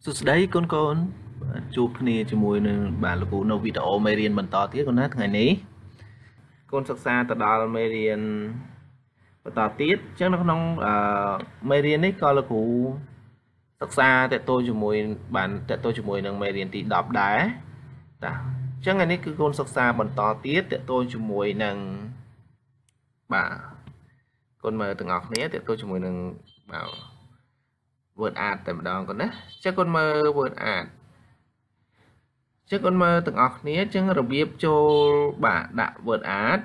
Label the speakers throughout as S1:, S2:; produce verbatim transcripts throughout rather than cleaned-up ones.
S1: សួស្តីកូនកូនជួបគ្នាជាមួយនឹងបាទលោកគ្រូនៅវីដេអូមេរៀនបន្តទៀតកូនណាថ្ងៃនេះកូនសិក្សាទៅដល់មេរៀនបន្តទៀតអញ្ចឹងនៅក្នុងអឺមេរៀននេះក៏លោកគ្រូសិក្សាតទៅជាមួយបានតទៅជាមួយនឹងមេរៀនទីដប់ដែរតាអញ្ចឹងថ្ងៃនេះគឺកូនសិក្សាបន្តទៀតតទៅជាមួយនឹងបាទកូនមើលទាំងអស់គ្នាតទៅជាមួយនឹងបាទ word art តែម្ដងកូនណាចឹងកូនមើល word art ចឹងកូនមើលទាំងអស់គ្នាចឹងរបៀបចូលបាទដាក់ word art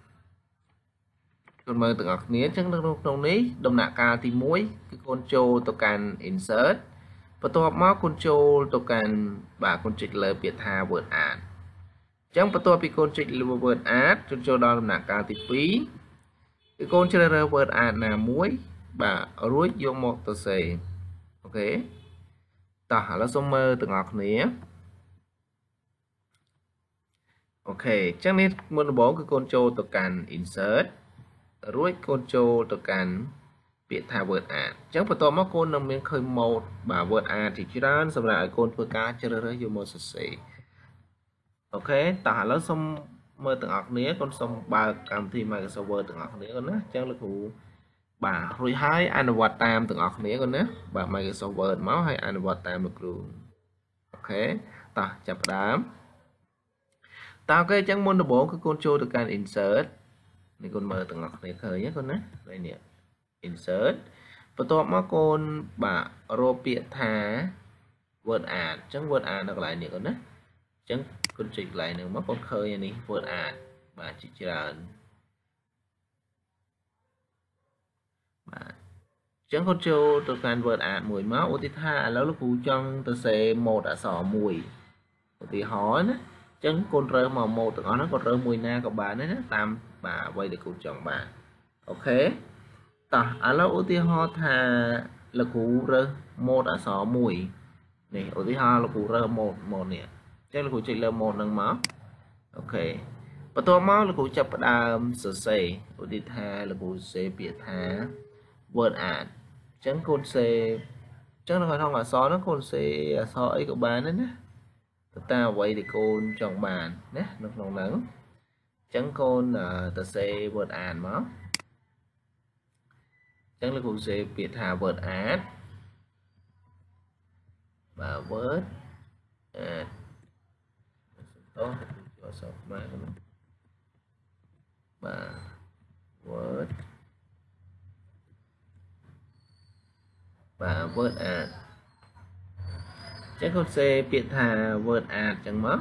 S1: កូនមើលទាំងអស់គ្នាចឹងនៅក្នុងនេះដំណាក់កាលទីមួយគឺកូនចូលទៅកាន់ insert បន្ទាប់មកកូនចូលទៅកាន់បាទកូនចុចលើពាក្យថា word art ចឹងបន្ទាប់ពីកូនចុចលើ word art ជូនចូលដល់ដំណាក់កាលទីពីរគឺកូនជ្រើសរើស word art ណាមួយបាទរួចយកមកទៅសេអូខេតោះឥឡូវសូមមើលទាំងអស់គ្នាអូខេអញ្ចឹងនេះមុនដំបូងគឺកូនចូលទៅកាន់ insert រួចកូនចូលទៅកាន់ពាក្យថា word art អញ្ចឹងបន្ទាប់មកកូននឹងមានឃើញ mode បាទ word art ជាច្រើនសម្រាប់ឲ្យកូនធ្វើការជ្រើសរើសយកមកសរសេរអូខេតោះឥឡូវសូមមើលទាំងអស់គ្នាកូនសូមបើកកម្មវិធី Microsoft Word ទាំងអស់គ្នាកូនណាអញ្ចឹងលោកគ្រូបាទរួចហើយអនុវត្តតាមទាំងអស់គ្នាកូនណាបាទ Microsoft Word មកហើយអនុវត្តតាមលោកគ្រូអូខេតោះចាប់ផ្ដើមតើអូខេអញ្ចឹងមុនដំបូងគឺកូនចូលទៅកាន់ insert នេះកូនមើលទាំងអស់គ្នាឃើញទេកូនណានេះនេះ insert បន្ទាប់មកកូនបាទរកពាក្យថា word art អញ្ចឹង word art នៅកន្លែងនេះកូនណាអញ្ចឹងកូនចុចកន្លែងហ្នឹងមកកូនឃើញនេះ word art បាទជាច្រើនបាទអញ្ចឹងកូនចូលទៅកាន់ word art មួយមកឧទាហរណ៍ឥឡូវលោកគ្រូចង់ទៅសេម៉ូដអក្សរមួយឧទាហរណ៍ណាអញ្ចឹងកូនរើសមកម៉ូដទាំងអស់ហ្នឹងកូនរើសមួយណាក៏បានដែរណាតាមបាទអ្វីដែលគ្រូចង់បានអូខេតោះឥឡូវឧទាហរណ៍ថាលោកគ្រូរើសម៉ូដអក្សរមួយនេះឧទាហរណ៍លោកគ្រូរើសម៉ូដម៉ូដនេះអញ្ចឹងលោកគ្រូចុចលើម៉ូដហ្នឹងមកអូខេបន្ទាប់មកលោកគ្រូចាប់ផ្ដើមសរសេរឧទាហរណ៍លោកគ្រូសរសេរពាក្យថា word art អញ្ចឹងកូនសេអញ្ចឹងនៅក្នុងអក្សរហ្នឹងកូនសេអក្សរអីក៏បានដែរណាទៅតាមអ្វីដែលកូនចង់បានណានៅក្នុងហ្នឹងអញ្ចឹងកូនទៅសេ word art មកអញ្ចឹងលោកគ្រូសេពាក្យថា word art បាទ word art តោះចូលសក់មកបាទ word បាទ word art ចឹងកូនសេពាក្យថា word art ចឹងមក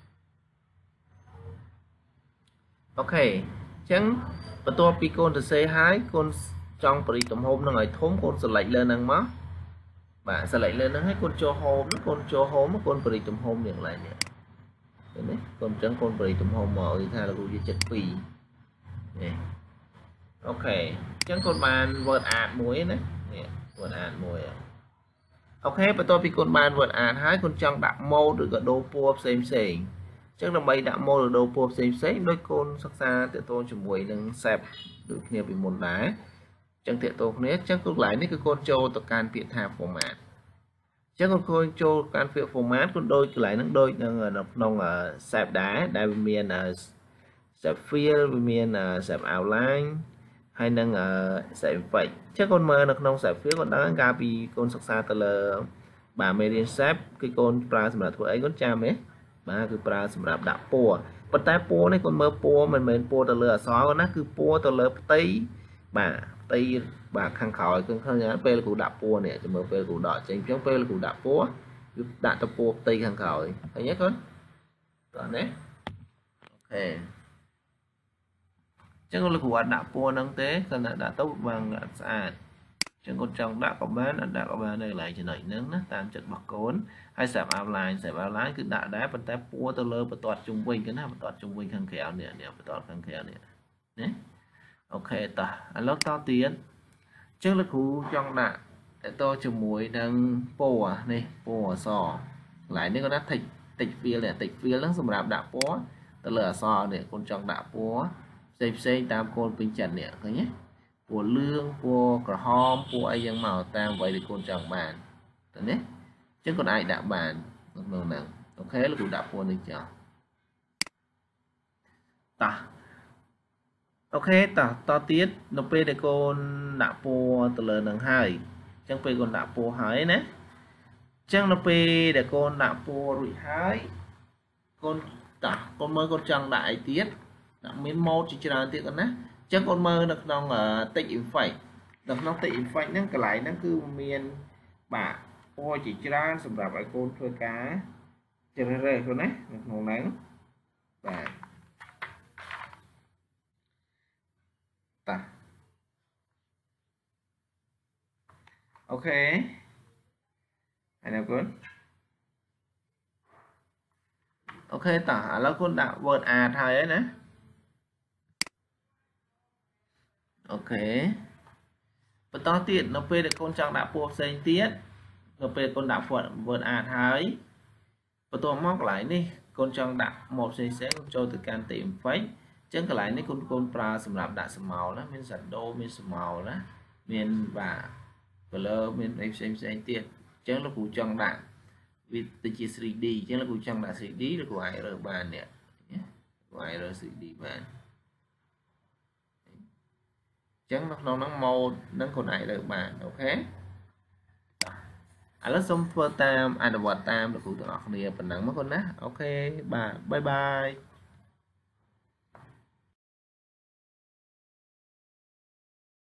S1: អូខេអញ្ចឹងបន្ទាប់ពីកូនសរសេរហើយកូនចង់បរិទំហំនឹងឲ្យធំកូន select លើហ្នឹងមកបាទ select លើហ្នឹងហើយកូនចូល home កូនចូល home កូនបរិទំហំយ៉ាងไรនេះឃើញទេកូនអញ្ចឹងកូនបរិទំហំមកឲ្យថាលោកគ្រូជាចិត្តពីរនេះអូខេអញ្ចឹងកូនបាន word art មួយណានេះ word art មួយអូខេបន្ទាប់ពីកូនបាន word art ហើយកូនចង់ដាក់ mode ឬក៏ដូរពណ៌ផ្សេងផ្សេងអញ្ចឹងដើម្បីដាក់ mode ឬដូរពណ៌ផ្សេងផ្សេងដោយកូនសិក្សាទាក់ទងជាមួយនឹង shape ដូចគ្នាពីមុនដែរអញ្ចឹងទាក់ទងគ្នាអញ្ចឹងកន្លែងនេះគឺកូនចូលទៅកាន់ពាក្យថា format អញ្ចឹងកូនចូលកាន់ពាក្យ format កូនដូចកន្លែងហ្នឹងដូចនឹងនៅក្នុង shape ដែរដែលវាមាន shape fill វាមាន shape outline ហើយនឹង shape effect អញ្ចឹងកូនមើលនៅក្នុង shape fill កូនដឹងកាលពីកូនសិក្សាទៅលើបាទមេរៀន shape គឺកូនប្រើសម្រាប់ធ្វើអីកូនចាំទេបាទគឺប្រើសម្រាប់ដាក់ពណ៌ប៉ុន្តែពណ៌នេះកូនមើលពណ៌មិនមែនពណ៌ទៅលើអក្សរណាគឺពណ៌ទៅលើផ្ទៃបាទផ្ទៃបាទខាងក្រោយគឺឃើញពេលគ្រូដាក់ពណ៌នេះចាំមើលពេលគ្រូដកចេញអញ្ចឹងពេលគ្រូដាក់ពណ៌គឺដាក់ទៅពណ៌ផ្ទៃខាងក្រោយឃើញទេកូនតោះនេះអូខេអញ្ចឹងលោកគ្រូអត់ដាក់ពណ៌ហ្នឹងទេគ្រាន់តែដាក់ទៅបានស្អាតអញ្ចឹងកូនចង់ដាក់ក៏បានអត់ដាក់ក៏បាននៅកន្លែងចំណុចហ្នឹងណាតាមចិត្តរបស់កូនហើយ shape outline shape outline គឺដាក់ដែរប៉ុន្តែពណ៌ទៅលើបន្ទាត់ជុំវិញគេណាបន្ទាត់ជុំវិញខាងក្រៅនេះនេះបន្ទាត់ខាងក្រៅនេះណាអូខេតោះឥឡូវតទៀតអញ្ចឹងលោកគ្រូចង់ដាក់តជាមួយនឹងពណ៌នេះពណ៌អក្សរកន្លែងនេះគាត់ថា text text fill នេះ text fill ហ្នឹងសម្រាប់ដាក់ពណ៌ទៅលើអក្សរនេះកូនចង់ដាក់ពណ៌ផ្សេងផ្សេងតាមកូនពេញចិត្តនេះឃើញទេពណ៌លឿងពណ៌ក្រហមពណ៌អីយ៉ាងមកតាមអ្វីដែលកូនចង់បានទៅនេះ chứ còn ai đã bàn nông nặng ok là cũng đã phone được chưa ta ok ta to tiết nó p để con đã po từ lời nâng hai chẳng p con đã po hai nè chẳng nó p để con đã po rồi hai con ta con mơ con chẳng đại tiết đã miếng một chỉ ra tiết con nè chẳng con mơ được nó ở tích im phải được nó tích im phải nó cái lại nó cứ miền bà po chỉ ra sầm rạp lại con thôi cá chơi rơi con nè màu nắng và ta ok anh nào con ok ta là con đã vợt à thay ấy nè ok và to tiện nó p được con chẳng đã buộc dây tiết nó p con đã vợt vợt à thay và tôi móc lại đi con chẳng đã một dây sẽ cho từ can tìm phách chẳng cái lại này con con pra sầm rạp đã sầm màu đó miền sẵn đô miền sầm màu đó miền và color miền em xem xem tiết chẳng là cụ chẳng đã vì từ chia ba D chẳng là cụ chẳng đã ba D là của ai rồi bàn nè của ai rồi ba D bàn chẳng nó nó nó màu nó còn ai rồi bàn ok anh là xong phơ tam anh là vật tam là cụ tự học này phần nắng mất con nè ok bà bye bye